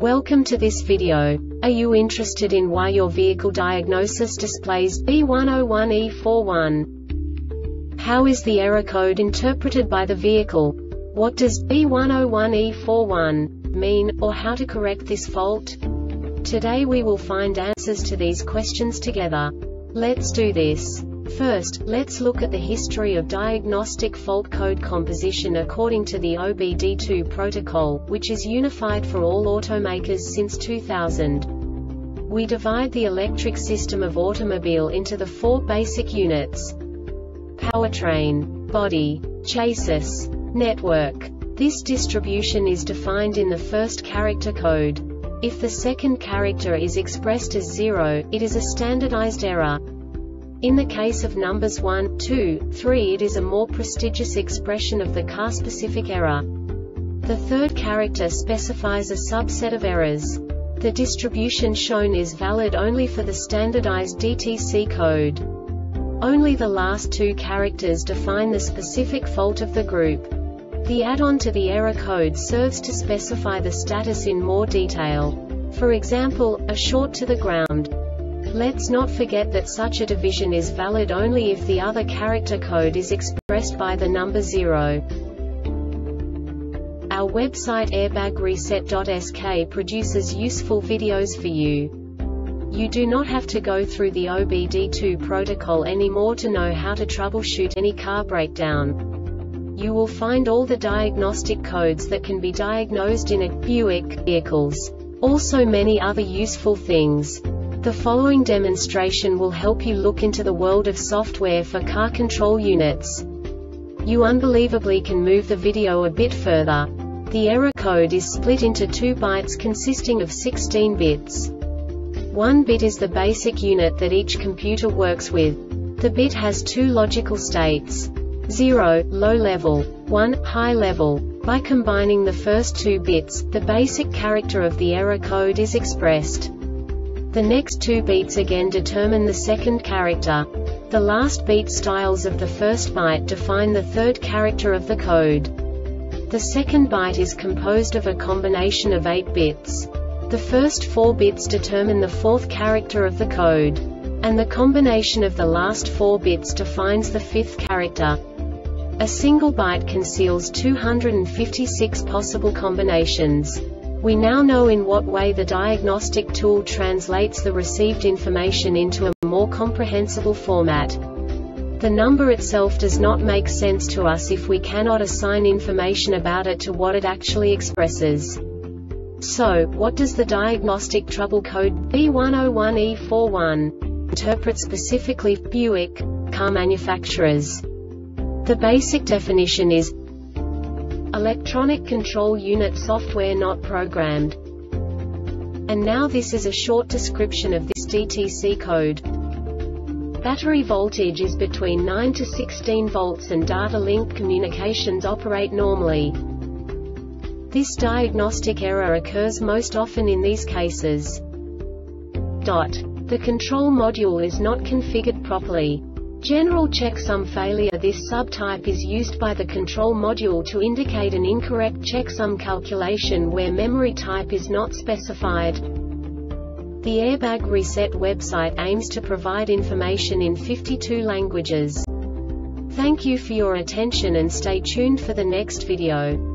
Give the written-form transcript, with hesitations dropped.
Welcome to this video. Are you interested in why your vehicle diagnosis displays B101E41? How is the error code interpreted by the vehicle? What does B101E41 mean, or how to correct this fault? Today we will find answers to these questions together. Let's do this. First, let's look at the history of diagnostic fault code composition according to the OBD2 protocol, which is unified for all automakers since 2000. We divide the electric system of automobile into the four basic units: powertrain, body, chassis, network. This distribution is defined in the first character code. If the second character is expressed as 0, it is a standardized error. In the case of numbers 1, 2, 3, it is a more prestigious expression of the car-specific error. The third character specifies a subset of errors. The distribution shown is valid only for the standardized DTC code. Only the last two characters define the specific fault of the group. The add-on to the error code serves to specify the status in more detail. For example, a short to the ground. Let's not forget that such a division is valid only if the other character code is expressed by the number 0. Our website airbagreset.sk produces useful videos for you. You do not have to go through the OBD2 protocol anymore to know how to troubleshoot any car breakdown. You will find all the diagnostic codes that can be diagnosed in a Buick vehicles. Also many other useful things. The following demonstration will help you look into the world of software for car control units. You unbelievably can move the video a bit further. The error code is split into 2 bytes consisting of 16 bits. 1 bit is the basic unit that each computer works with. The bit has 2 logical states: 0, low level, 1, high level. By combining the first 2 bits, the basic character of the error code is expressed. The next 2 beats again determine the second character. The last beat styles of the first byte define the third character of the code. The second byte is composed of a combination of 8 bits. The first 4 bits determine the fourth character of the code. And the combination of the last 4 bits defines the fifth character. A single byte conceals 256 possible combinations. We now know in what way the diagnostic tool translates the received information into a more comprehensible format. The number itself does not make sense to us if we cannot assign information about it to what it actually expresses. So, what does the diagnostic trouble code B101E41 interpret specifically for Buick car manufacturers? The basic definition is electronic control unit software not programmed. And now this is a short description of this DTC code. Battery voltage is between 9 to 16 volts and data link communications operate normally. This diagnostic error occurs most often in these cases. The control module is not configured properly. General checksum failure. This subtype is used by the control module to indicate an incorrect checksum calculation where memory type is not specified. The Airbag Reset website aims to provide information in 52 languages. Thank you for your attention and stay tuned for the next video.